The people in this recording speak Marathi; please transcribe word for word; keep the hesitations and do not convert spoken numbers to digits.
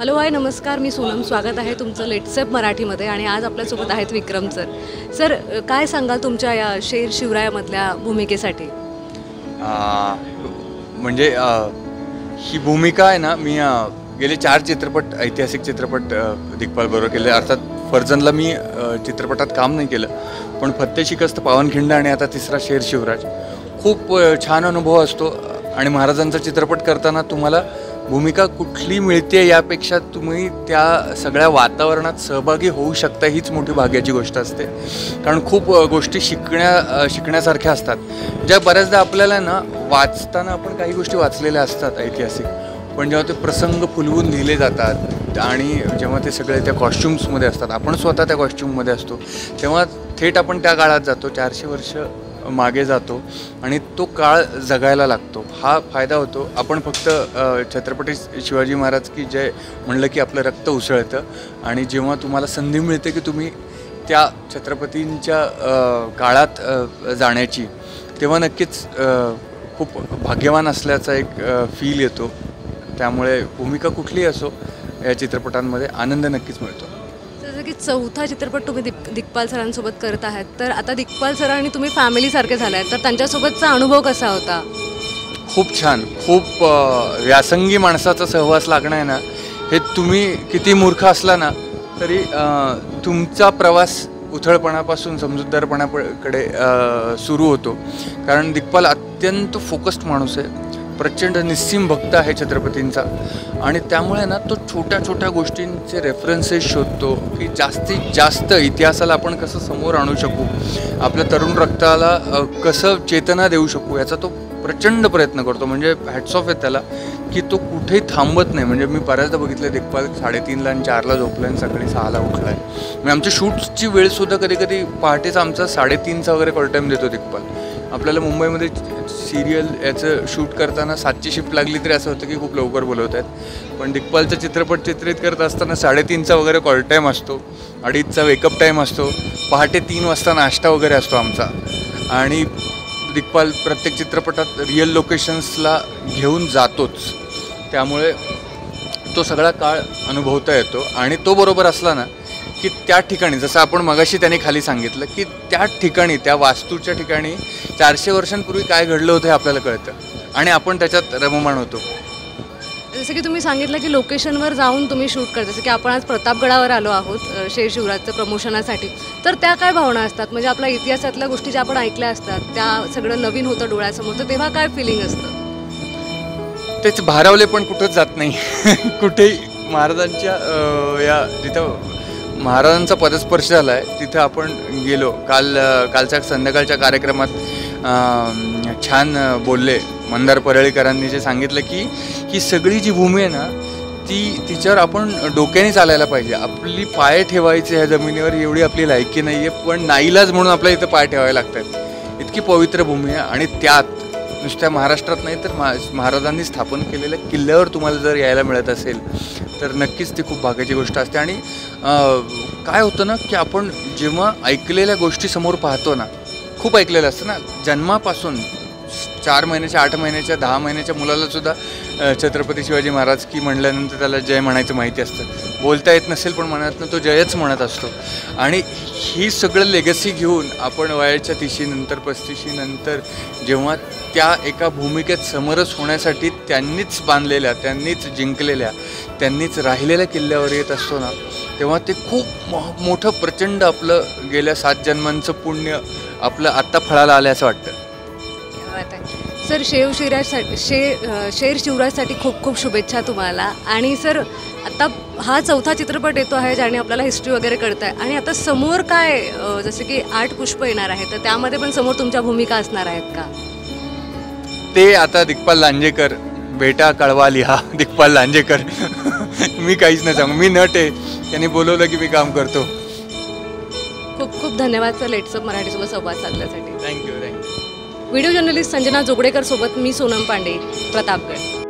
हॅलो हाय नमस्कार, मी सोनम. स्वागत आहे तुमचं लेट्सअप मराठीमध्ये. आणि आज आपल्यासोबत आहेत विक्रम सर. सर काय सांगाल तुमच्या या शेर शिवरायामधल्या भूमिकेसाठी? म्हणजे ही भूमिका आहे ना, मी गेले चार चित्रपट ऐतिहासिक चित्रपट दिग्पाल बरोबर केले. अर्थात फर्जनला मी चित्रपटात काम नाही केलं, पण फत्ते शिकस्त, पावनखिंड आणि आता तिसरा शेर शिवराज खूप छान अनुभव असतो. आणि महाराजांचा चित्रपट करताना तुम्हाला भूमिका कुठली मिळते यापेक्षा तुम्ही त्या सगळ्या वातावरणात सहभागी होऊ शकता, हीच मोठी भाग्याची गोष्ट असते. कारण खूप गोष्टी शिकण्या शिकण्यासारख्या असतात, ज्या बऱ्याचदा आपल्याला ना वाचताना आपण काही गोष्टी वाचलेल्या असतात ऐतिहासिक, पण जेव्हा ते प्रसंग फुलवून लिहिले जातात आणि जेव्हा ते सगळे त्या कॉस्ट्युम्समध्ये असतात, आपण स्वतः त्या कॉस्ट्यूममध्ये असतो, तेव्हा थेट आपण त्या काळात जातो, चारशे वर्ष मागे जातो आणि तो काळ जगायला लागतो. हा फायदा होतो. आपण फक्त छत्रपती शिवाजी महाराज की जय म्हणलं की आपलं रक्त उसळतं. आणि जेव्हा तुम्हाला संधी मिळते की तुम्ही त्या छत्रपतींच्या काळात जाण्याची, तेव्हा नक्कीच खूप भाग्यवान असल्याचा एक फील येतो. त्यामुळे भूमिका कुठलीही असो, या चित्रपटांमध्ये आनंद नक्कीच मिळतो. जसं की चौथा चित्रपट तुम्ही दिक दिग्पाल सरांसोबत करत आहात, तर आता दिग्पाल सर आणि तुम्ही फॅमिलीसारखे झाले आहेत, तर त्यांच्यासोबतचा अनुभव कसा होता? खूप छान. खूप व्यासंगी माणसाचा सहवास लागणं आहे ना, हे तुम्ही किती मूर्ख असला ना तरी तुमचा प्रवास उथळपणापासून समजूतदारपणाकडे सुरू होतो. कारण दिग्पाल अत्यंत फोकस्ड माणूस आहे, प्रचंड निस्सीम भक्त आहे छत्रपतींचा. आणि त्यामुळे ना तो छोट्या छोट्या गोष्टींचे रेफरन्सेस शोधतो की जास्तीत जास्त इतिहासाला आपण कसं समोर आणू शकू, आपल्या तरुण रक्ताला कसं चेतना देऊ शकू, याचा तो प्रचंड प्रयत्न करतो. म्हणजे हॅट्स ऑफ आहे त्याला की तो कुठेही थांबत नाही. म्हणजे मी बऱ्याचदा बघितलं दिग्पाल साडेतीनला आणि चारला झोपला आणि सकाळी सहाला उठला आहे. म्हणजे आमच्या शूट्सची वेळसुद्धा कधी कधी पहाटेचा आमचा साडेतीनचा वगैरे कॉल टाईम देतो दिग्पाल. आपल्याला मुंबईमध्ये सिरियल याचं शूट करताना सातची शिफ्ट लागली तरी असं होतं की खूप लवकर बोलवत आहेत, पण दिग्पालचा चित्रपट चित्रित करत असताना साडेतीनचा वगैरे कॉल टाईम असतो, अडीचचा वेकअप टाईम असतो, पहाटे तीन वाजता नाश्ता वगैरे असतो आमचा. आणि दिग्पाल प्रत्येक चित्रपटात रिअल लोकेशन्सला घेऊन जातोच. त्यामुळे तो सगळा काळ अनुभवता येतो. आणि तो बरोबर असला ना की त्या ठिकाणी, जसं आपण मगाशी त्याने खाली सांगितलं की त्या ठिकाणी, त्या वास्तूच्या ठिकाणी चारशे वर्षांपूर्वी काय घडलं होतं हे आपल्याला कळतं आणि आपण त्याच्यात रममाण होतो. जसं की तुम्ही सांगितलं की लोकेशनवर जाऊन तुम्ही शूट करता, जसं की आपण आज प्रतापगडावर आलो आहोत शेर शिवराजचं प्रमोशनासाठी, तर त्या काय भावना असतात? म्हणजे आपल्या इतिहासातल्या गोष्टी ज्या आपण ऐकल्या असतात त्या सगळं नवीन होतं डोळ्यासमोर, तर तेव्हा काय फिलिंग असतं? तेच भारावले पण कुठंच जात नाही. कुठेही महाराजांच्या या जिथं महाराजांचा पदस्पर्श झाला आहे तिथं आपण गेलो. काल कालच्या संध्याकाळच्या कार्यक्रमात छान बोलले मंदार परळीकरांनी, जे सांगितलं की ही सगळी जी भूमी आहे ना, ती तिच्यावर आपण डोक्याने चालायला पाहिजे. आपली पाय ठेवायचे ह्या जमिनीवर एवढी आपली लायकी नाही आहे, पण नाईलाज म्हणून आपल्याला इथं पाय ठेवायला लागतात. इतकी पवित्र भूमी आहे. आणि त्यात नुसत्या महाराष्ट्रात नाही तर महा महाराजांनी स्थापन केलेल्या किल्ल्यावर तुम्हाला जर यायला मिळत असेल तर नक्कीच ती खूप भाग्याची गोष्ट असते. आणि काय होतं ना की आपण जेव्हा ऐकलेल्या गोष्टी समोर पाहतो ना, खूप ऐकलेलं असतं ना, जन्मापासून चार महिन्याच्या, आठ महिन्याच्या, दहा महिन्याच्या मुलालासुद्धा छत्रपती शिवाजी महाराज की म्हणल्यानंतर त्याला जय म्हणायचं माहिती असतं. बोलता येत नसेल पण मनातनं तो जयच म्हणत असतो. आणि ही सगळं लेगसी घेऊन आपण वयाच्या तिशी नंतर पस्तीशी नंतर जेव्हा त्या एका भूमिकेत समरस होण्यासाठी त्यांनीच बांधलेल्या, त्यांनीच जिंकलेल्या, त्यांनीच राहिलेल्या किल्ल्यावर येत असतो ना, तेव्हा ते खूप मोठं प्रचंड आपलं गेल्या सात जन्मांचं पुण्य आपलं आत्ता फळाला आलं असं वाटतं. सर शेव शिवराजसाठी शे शेर शिवराजसाठी खूप खूप शुभेच्छा तुम्हाला. आणि सर आता हा चौथा चित्रपट येतो आहे ज्याने आपल्याला हिस्ट्री वगैरे कळत आहे, आणि आता समोर काय, जसं की आठ पुष्प येणार आहे, तर त्यामध्ये पण समोर तुमच्या भूमिका असणार आहेत का? ते आता दिग्पाल लांजेकर, बेटा कळवा लिहा दिग्पाल लांजेकर. मी काहीच नाही सांगू, मी नट आहे, त्यांनी बोलवलं की मी काम करतो. खूप खूप धन्यवाद सर लेट्सअप मराठीसोबत संवाद साधल्यासाठी. Thank you thank you. Video journalist Sanjana Jogdekar सोबत मी सोनम पांडे, प्रतापगड.